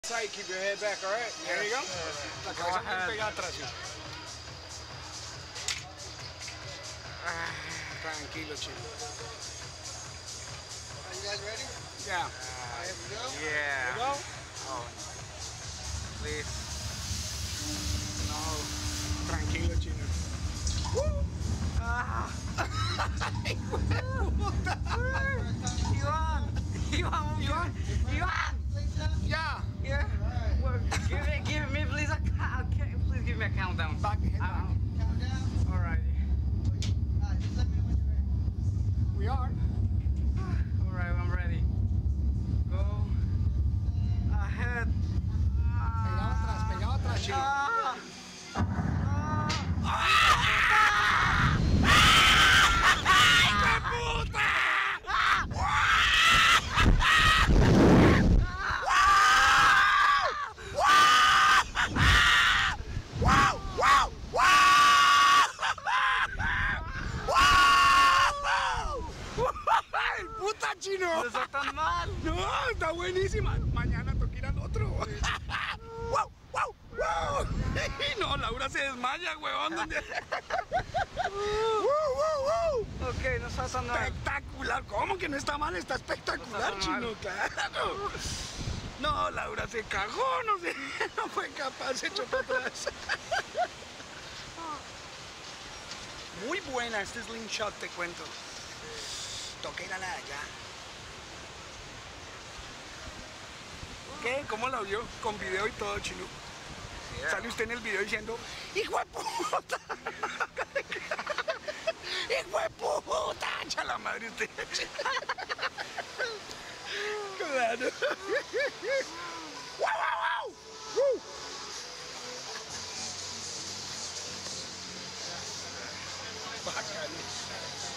Side, keep your head back, all right? There you go. La cabeza muy pegada atrás. Tranquilo, chino. Are you guys ready? Yeah. Here we go. Yeah. Here we go. Oh, please. No. Tranquilo, chino. Ivan! Yeah. Yeah. Well, give me please please give me a countdown. Back, head back. Countdown. Alrighty. Just let me know when you're ready. We are. Alright, I'm ready. Go ahead. Pegado atrás, chino. ¡Puta, chino! No está tan mal. No, está buenísima. Mañana toca ir al otro. ¡Wow! ¡Wow! ¡Wow! No, Laura se desmaya, huevón. ¿Dónde? ¡Wow! Ok, no está tan mal. Espectacular. ¿Cómo que no está mal? Está espectacular, No está chino. Claro. No, Laura se cagó. No sé. No fue capaz. Se echó para atrás. Muy buena este slingshot, te cuento. Toca ir a la de allá. ¿Qué? ¿Cómo la vio? Con video y todo, chino. Yeah. Sale usted en el video diciendo, ¡hijo de puta! ¡Hijo de puta! ¡Echa la madre usted! Claro. ¡Wow, wow, wow! Bacano.